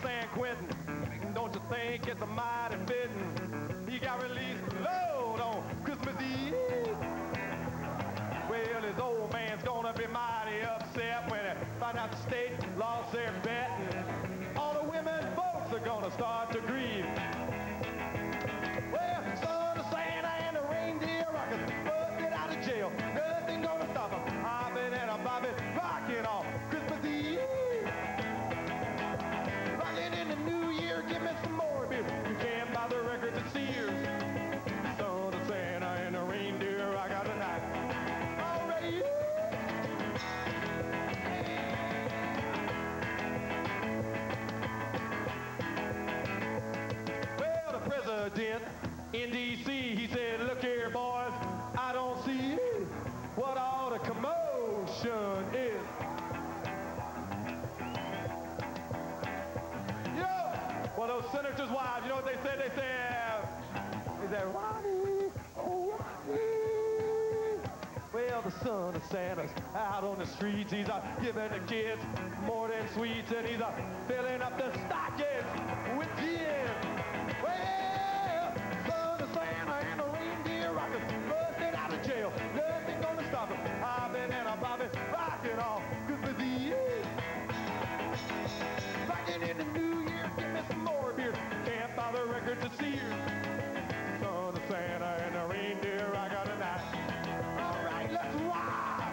San Quentin. Don't you think it's a mighty fitting? He got released load on Christmas Eve. Well, his old man's gonna be mighty upset when he find out the state lost their bet. And all the women folks are gonna start to grieve. Well, son of Santa and the reindeer rockers busted out of jail. Nothing gonna stop them. Hopping and a bobbing, rocking on Christmas Eve. Rocking in the new year, give me some more beer. You can't buy the records at Sears. Son of Santa and the reindeer rocker tonight. All right. Well, the president in D.C., he said, look here, boys, I don't see what all the commotion is. Well, those senators' wives, you know what they said? They said, Ronnie, oh, Ronnie. Well, the son of Santa's out on the streets. He's giving the kids more than sweets, and he's filling up the stockings with gin. Well, son of Santa and the reindeer rockers busted out of jail. Nothing gonna stop him. Hopping and a bobbing, rocking on Christmas Eve. Rocking in the new year, give me some more beer. Can't buy the records to Sears. Son of Santa and the reindeer rocker tonight. All right, let's rock!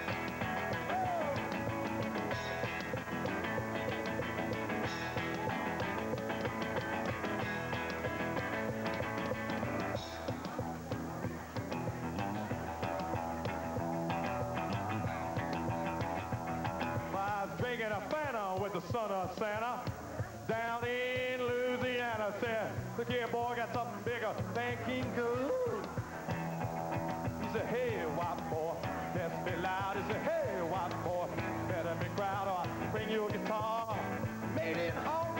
I was drinking a Fanta with the son of Santa down in Louisiana. Said, look here, boy, I got something bigger than King Cole. He said, hey, white boy, let's be loud. He said, hey, white boy, better be proud or I'll bring you a guitar made in home.